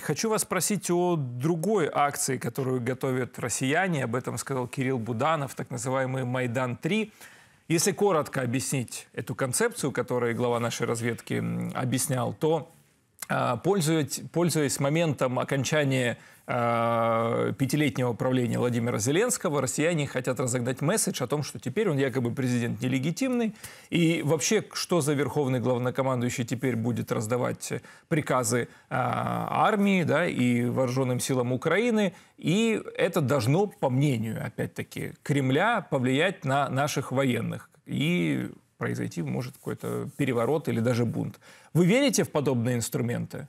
хочу вас спросить о другой акции, которую готовят россияне. Об этом сказал Кирилл Буданов, так называемый «Майдан-3». Если коротко объяснить эту концепцию, которую глава нашей разведки объяснял, то, пользуясь моментом окончания пятилетнего правления Владимира Зеленского, россияне хотят разогнать месседж о том, что теперь он якобы президент нелегитимный. И вообще, что за верховный главнокомандующий теперь будет раздавать приказы армии, да, и вооруженным силам Украины. И это должно, по мнению, опять-таки, Кремля, повлиять на наших военных. И произойти может какой-то переворот или даже бунт. Вы верите в подобные инструменты?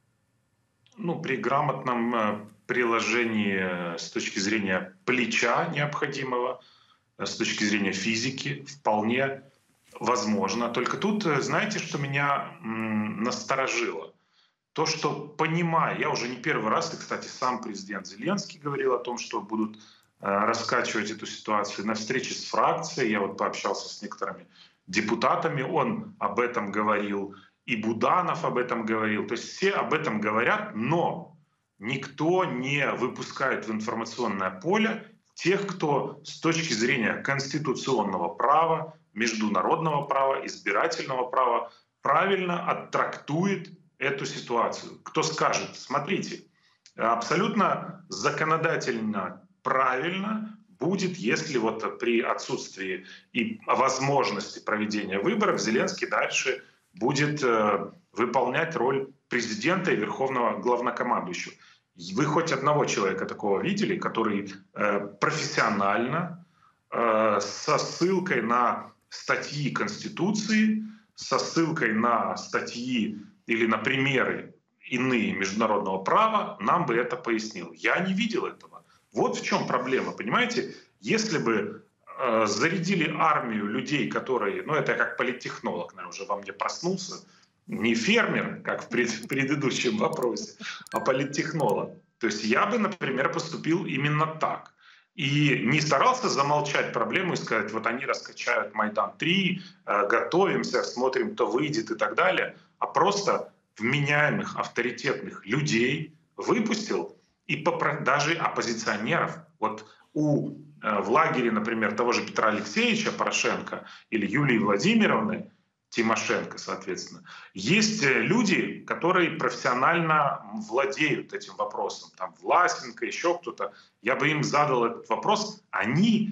Ну, при грамотном приложении с точки зрения плеча необходимого, с точки зрения физики, вполне возможно. Только тут, знаете, что меня насторожило? То, что, понимая, я уже не первый раз, и, кстати, сам президент Зеленский говорил о том, что будут раскачивать эту ситуацию на встрече с фракцией. Я вот пообщался с некоторыми депутатами, он об этом говорил, и Буданов об этом говорил. То есть все об этом говорят, но никто не выпускает в информационное поле тех, кто с точки зрения конституционного права, международного права, избирательного права правильно оттрактует эту ситуацию. Кто скажет: смотрите, абсолютно законодательно правильно будет, если вот при отсутствии и возможности проведения выборов Зеленский дальше будет выполнять роль президента и верховного главнокомандующего. Вы хоть одного человека такого видели, который профессионально, со ссылкой на статьи Конституции, со ссылкой на статьи или на примеры иные международного права, нам бы это пояснил? Я не видел этого. Вот в чем проблема, понимаете? Если бы зарядили армию людей, которые, ну это я как политтехнолог, наверное, уже во мне проснулся, не фермер, как в предыдущем вопросе, а политтехнолог. То есть я бы, например, поступил именно так. И не старался замолчать проблему и сказать: вот они раскачают Майдан-3, готовимся, смотрим, кто выйдет и так далее, а просто вменяемых, авторитетных людей выпустил, и даже оппозиционеров. Вот в лагере, например, того же Петра Алексеевича Порошенко или Юлии Владимировны Тимошенко, соответственно, есть люди, которые профессионально владеют этим вопросом. Там Власенко, еще кто-то. Я бы им задал этот вопрос. Они,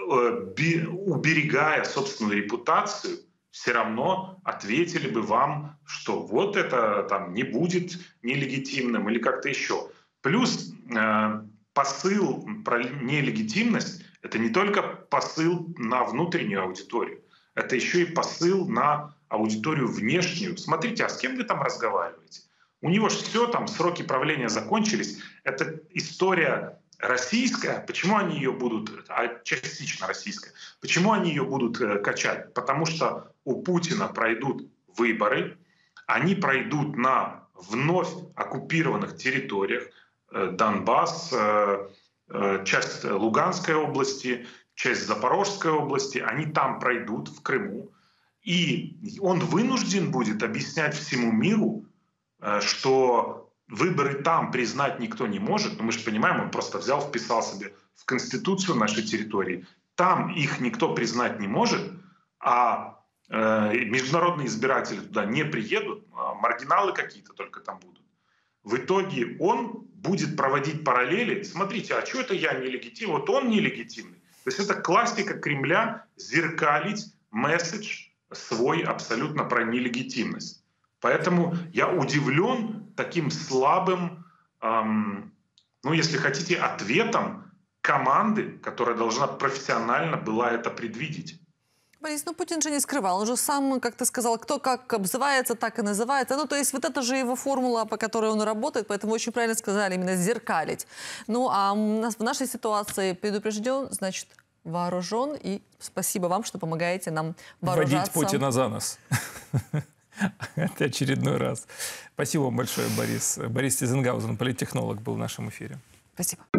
уберегая собственную репутацию, все равно ответили бы вам, что вот это там не будет нелегитимным или как-то еще. Плюс посыл про нелегитимность — это не только посыл на внутреннюю аудиторию, это еще и посыл на аудиторию внешнюю. Смотрите, а с кем вы там разговариваете? У него же все, там сроки правления закончились. Это история российская. Почему они ее будут, частично российская, почему они ее будут качать? Потому что у Путина пройдут выборы, они пройдут на вновь оккупированных территориях, Донбасс, часть Луганской области, часть Запорожской области, они там пройдут, в Крыму. И он вынужден будет объяснять всему миру, что выборы там признать никто не может. Но мы же понимаем, он просто взял, вписал себе в Конституцию нашей территории. Там их никто признать не может, а международные избиратели туда не приедут, маргиналы какие-то только там будут. В итоге он будет проводить параллели. Смотрите, а что это я нелегитимный? Вот он нелегитимный. То есть это классика Кремля — зеркалить месседж свой абсолютно про нелегитимность. Поэтому я удивлен таким слабым, ну если хотите, ответом команды, которая должна профессионально была это предвидеть. Борис, ну Путин же не скрывал, он же сам, как ты сказал, кто как обзывается, так и называется. Ну, то есть вот это же его формула, по которой он работает, поэтому очень правильно сказали, именно зеркалить. Ну, а в нашей ситуации предупрежден, значит, вооружен, и спасибо вам, что помогаете нам вооружаться. Водить Путина за нос. Это очередной раз. Спасибо вам большое, Борис. Борис Тизенгаузен, политтехнолог, был в нашем эфире. Спасибо.